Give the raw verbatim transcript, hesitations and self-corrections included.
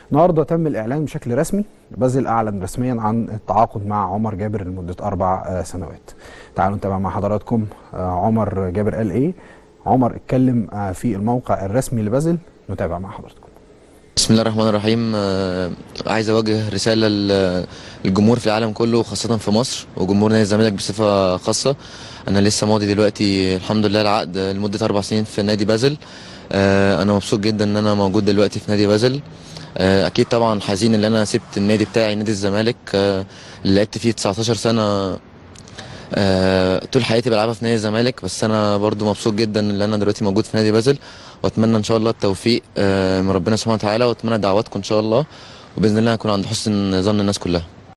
النهارده تم الاعلان بشكل رسمي. بازل اعلن رسميا عن التعاقد مع عمر جابر لمده اربع آه، سنوات. تعالوا نتابع مع حضراتكم آه، عمر جابر قال ايه. عمر اتكلم آه، في الموقع الرسمي لبازل. نتابع مع حضراتكم. بسم الله الرحمن الرحيم. آه، عايز اوجه رساله ل- للجمهور في العالم كله، خاصه في مصر، وجمهور نادي الزمالك بصفه خاصه. انا لسه ماضي دلوقتي الحمد لله العقد لمده اربع سنين في نادي بازل. آه، انا مبسوط جدا ان انا موجود دلوقتي في نادي بازل. آه، اكيد طبعا حزين ان انا سبت النادي بتاعي نادي الزمالك، آه، اللي لعبت فيه تسعتاشر سنه. آه، طول حياتي بلعبها في نادي الزمالك، بس انا برضو مبسوط جدا ان انا دلوقتي موجود في نادي بازل. واتمنى ان شاء الله التوفيق آه، من ربنا سبحانه وتعالى، واتمنى دعواتكم ان شاء الله، وباذن الله هكون عند حسن ظن الناس كلها.